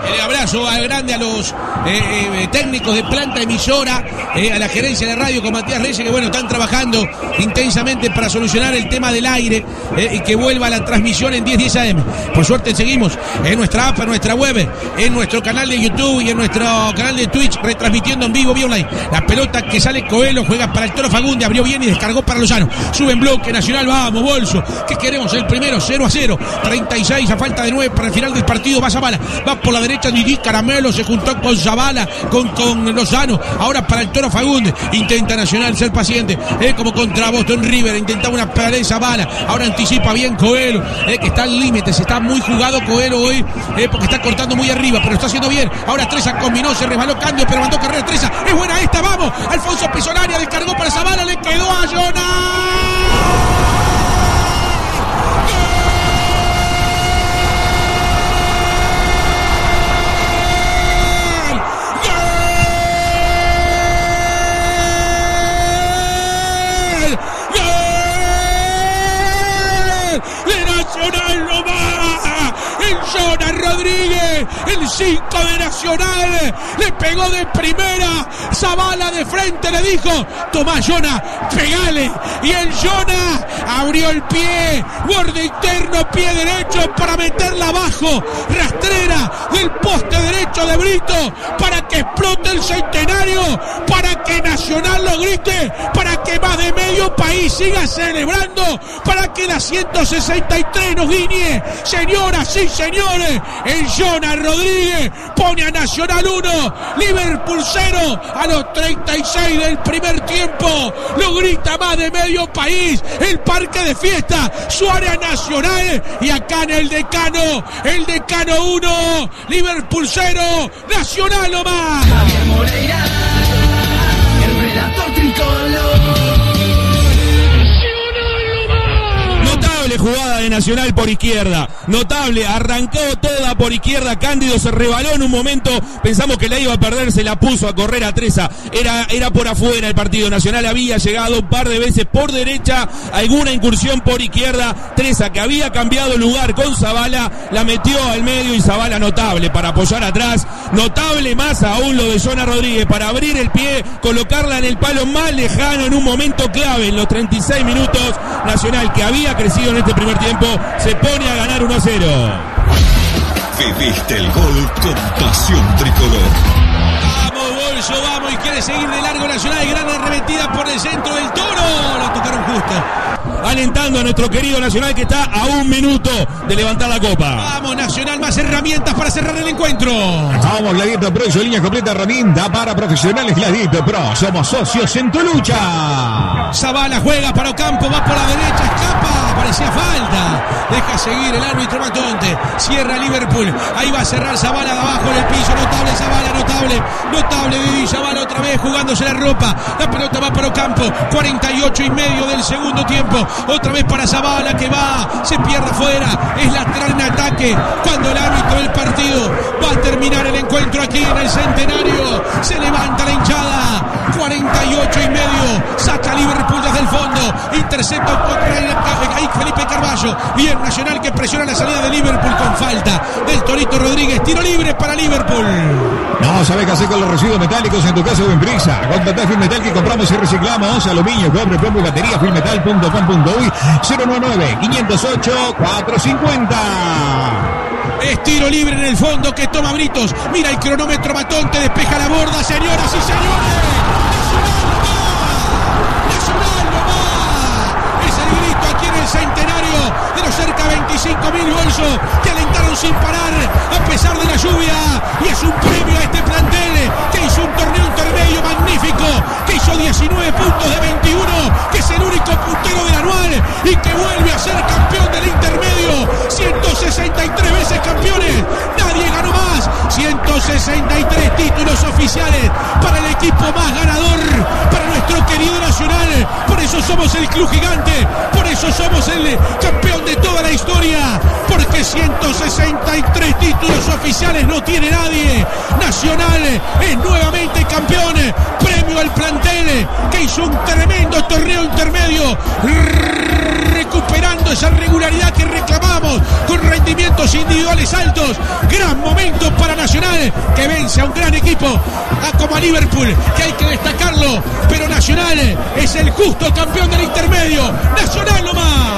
El abrazo al grande a los técnicos de planta emisora, a la gerencia de radio con Matías Reyes, que bueno, están trabajando intensamente para solucionar el tema del aire y que vuelva la transmisión en 10:10 AM. Por suerte seguimos en nuestra app, en nuestra web, en nuestro canal de YouTube y en nuestro canal de Twitch, retransmitiendo en vivo, vía online. La pelota que sale Coelho, juega para el Toro Fagundes, abrió bien y descargó para Lozano. Sube en bloque Nacional, vamos, Bolso, que queremos el primero, 0-0, 36 a falta de 9 para el final del partido. Va Zavala, va por la derecha Didi Caramelo, se juntó con Zavala, con Lozano, ahora para el Toro Fagundes, intenta Nacional ser paciente, como contra Boston River, intentaba una pared de Zavala, ahora anticipa bien Coelho, que está al límite, se está muy jugado Coelho hoy, porque está cortando muy arriba, pero está haciendo bien. Ahora Treza combinó, se resbaló Candio, pero mandó carrera Treza, es buena esta, vamos, Alfonso Pesolaria descargó para Zavala, le quedó a Jonas. Jonas Rodríguez, el 5 de Nacional, le pegó de primera, Zavala de frente le dijo, tomá Jonas, pegale, y el Jonas abrió el pie, borde interno, pie derecho para meterla abajo, rastrera del poste derecho de Brito, para que explote el centenario, para que Nacional lo grite, para que más de medio país siga celebrando, para que la 163 nos guiñe. Señoras y señores, el Jonas Rodríguez pone a Nacional 1, Liverpool 0 a los 36 del primer tiempo. Lo grita más de medio país, el parque de fiesta, Suárez Nacional, y acá en el Decano 1, Liverpool 0, Nacional nomás. Javier Moreira, el relator tricolor. Notable jugada de Nacional por izquierda, notable, arrancó toda por izquierda, Cándido se rebaló en un momento, pensamos que la iba a perder, se la puso a correr a Treza, era por afuera el partido. Nacional había llegado un par de veces por derecha, alguna incursión por izquierda, Treza, que había cambiado lugar con Zavala, la metió al medio, y Zavala notable para apoyar atrás, notable más aún lo de Jonas Rodríguez para abrir el pie, colocarla en el palo más lejano en un momento clave en los 36 minutos. Nacional, que había crecido en este primer tiempo, se pone a ganar 1-0. Viviste el gol con pasión tricolor. Vamos, Bolso, vamos, y quiere seguir de largo Nacional, gran arremetida por el centro del Toro, lo tocaron justo. Alentando a nuestro querido Nacional, que está a 1 minuto de levantar la copa. Vamos, Nacional, más herramientas para cerrar el encuentro. Vamos, Gladiator Pro, su línea completa, herramienta para profesionales. Gladiator Pro, somos socios en tu lucha. Zavala juega para Ocampo, va por la derecha, escapa, parecía falta. Deja seguir el árbitro Matonte, cierra Liverpool, ahí va a cerrar Zavala de abajo en el piso, notable Zavala, notable Didi Zavala otra vez jugándose la ropa. La pelota va para Ocampo, 48,5 del segundo tiempo, otra vez para Zavala que va, se pierde afuera, es lateral en ataque, cuando el árbitro del partido va a terminar el encuentro aquí en el Centenario, se levanta la hinchada, 48,5, saca Liverpool desde el fondo, intercepta ahí Felipe Carballo, bien Nacional que presiona la salida de Liverpool con falta del Torito Rodríguez, tiro libre para Liverpool. No sabes qué hacer con los residuos metálicos en tu casa o empresa. Contratá Filmetal, que compramos y reciclamos aluminio, cobre, plomo y batería. Filmetal.com.uy 099-508-450. Es tiro libre en el fondo que toma Britos. Mira el cronómetro, Matonte despeja la borda, señoras y señores. Nacional nomás. Es el grito aquí en el Centenario de los cerca de 25.000 bolsos que alentaron sin parar a pesar de la lluvia, y es un premio a este plantel que hizo un torneo intermedio magnífico, que hizo 19 puntos de 21, que es el único puntero del anual y que vuelve a ser campeón del intermedio. 163 veces campeones, nadie ganó más. 163 títulos oficiales para el equipo más ganador, para nuestro querido Nacional. Por eso somos el club gigante, por eso somos el campeón de toda la historia, porque 163 títulos oficiales oficiales no tiene nadie. Nacional es nuevamente campeón. Premio al plantel que hizo un tremendo torneo intermedio, recuperando esa regularidad que reclamamos con rendimientos individuales altos. Gran momento para Nacional, que vence a un gran equipo como a Liverpool, que hay que destacarlo, pero Nacional es el justo campeón del intermedio. Nacional nomás.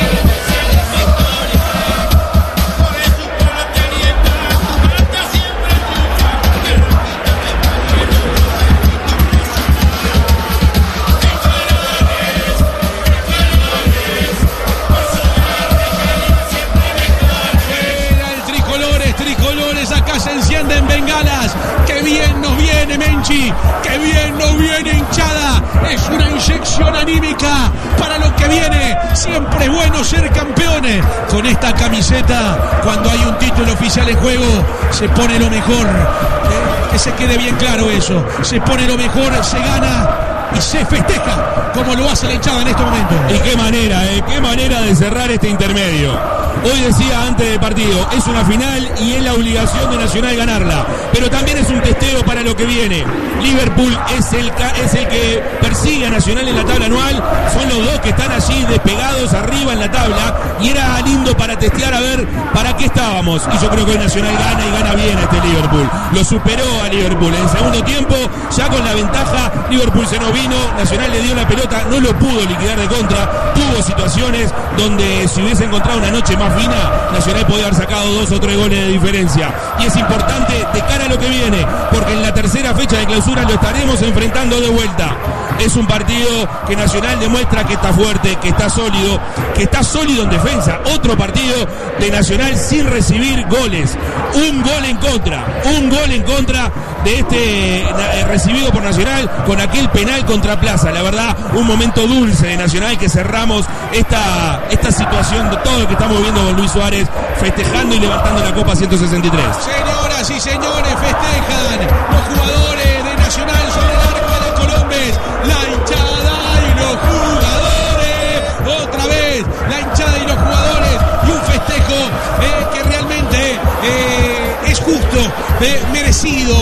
Acá se encienden bengalas. Que bien nos viene Menchi, que bien nos viene hinchada. Es una inyección anímica para lo que viene. Siempre es bueno ser campeones. Con esta camiseta, cuando hay un título oficial en juego, se pone lo mejor. Que se quede bien claro eso. Se pone lo mejor, se gana y se festeja como lo hace la hinchada en estos momentos. Y qué manera de cerrar este intermedio. Hoy decía antes del partido, es una final y es la obligación de Nacional ganarla, pero también es un testeo para lo que viene. Liverpool es el que persigue a Nacional en la tabla anual, son los dos que están allí despegados arriba en la tabla, y era lindo para testear a ver para qué estábamos, y yo creo que hoy Nacional gana y gana bien este Liverpool. Lo superó a Liverpool en el segundo tiempo, ya con la ventaja. Liverpool se nos vino, Nacional le dio la pelota, no lo pudo liquidar de contra, tuvo situaciones donde si hubiese encontrado una noche más fina, Nacional podía haber sacado 2 o 3 goles de diferencia. Y es importante de cara a lo que viene, porque en la tercera fecha de clausura lo estaremos enfrentando de vuelta. Es un partido que Nacional demuestra que está fuerte, que está sólido en defensa. Otro partido de Nacional sin recibir goles. Un gol en contra de este recibido por Nacional con aquel penal contra Plaza. La verdad, un momento dulce de Nacional, que cerramos esta situación de todo lo que estamos viendo con Luis Suárez festejando y levantando la Copa 163. Señoras y señores, festejan los jugadores de Nacional sobre el arco de Colombes, la hinchada y los jugadores. Otra vez la hinchada y los jugadores, y un festejo que realmente es justo, merecido,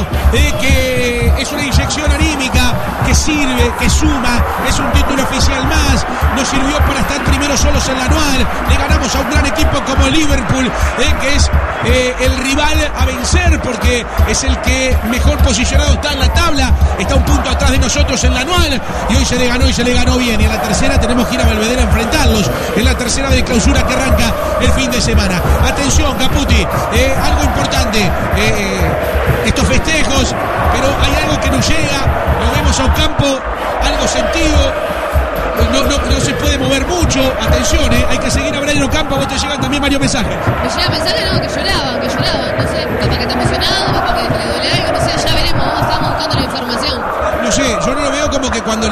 que es una inyección anímica que sirve, que suma. Es un título oficial más. Nos sirvió para estar primero solos en la anual. Le ganamos a un gran equipo como Liverpool, que es el rival a vencer, porque es el que mejor posicionado está en la tabla. Está un punto atrás de nosotros en la anual, y hoy se le ganó, y se le ganó bien. Y en la tercera tenemos que ir a Belvedere a enfrentarlos, en la tercera de clausura que arranca el fin de semana. Atención, Caputi, algo importante, estos festejos, pero hay algo que nos llega. Nos vemos a un campo algo sentido. No se puede mover mucho. Atención, hay que seguir a Brian Ocampo. ¿Vos te llegan también varios mensajes? Me llegan mensajes, no, que lloraban. No sé, capaz que está emocionado, capaz que le duele algo, no sé, ya veremos. Estamos buscando la información. No sé, yo no lo veo como que cuando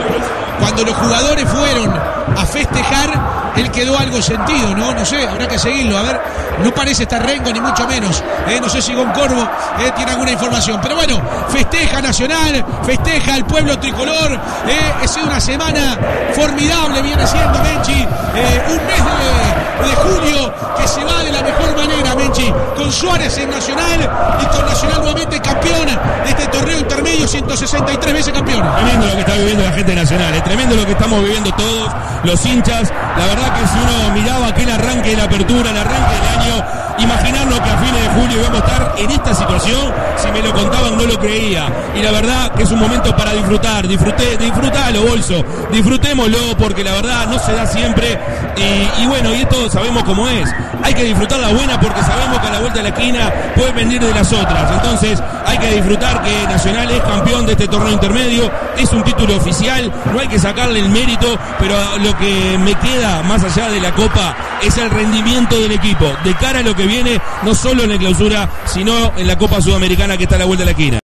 los jugadores fueron a festejar, él quedó algo sentido, ¿no? No sé, habrá que seguirlo. A ver, no parece estar Rengo, ni mucho menos. No sé si Gon Corvo tiene alguna información. Pero bueno, festeja Nacional, festeja el pueblo tricolor. Ha sido una semana formidable, viene siendo, Menchi. Un mes de julio que se va de la mejor manera, Menchi. Con Suárez en Nacional y con Nacional nuevamente campeón de este torneo intermedio, 163 veces campeón. Tremendo lo que está viviendo la gente nacional, es tremendo lo que estamos viviendo todos los hinchas. La verdad que si uno miraba aquel arranque de la apertura, el arranque del año, imaginarnos que a fines de julio íbamos a estar en esta situación, si me lo contaban no lo creía. Y la verdad que es un momento para disfrutar. Disfrutalo, Bolso, disfrutémoslo, porque la verdad no se da siempre. Y bueno, y esto sabemos cómo es. Hay que disfrutar la buena, porque sabemos que a la vuelta de la esquina pueden venir de las otras. Entonces hay que disfrutar que Nacional es campeón de este torneo intermedio. Es un título oficial, no hay que sacarle el mérito, pero lo que me queda más allá de la Copa es el rendimiento del equipo de cara a lo que viene, no solo en la clausura, sino en la Copa Sudamericana que está a la vuelta de la esquina.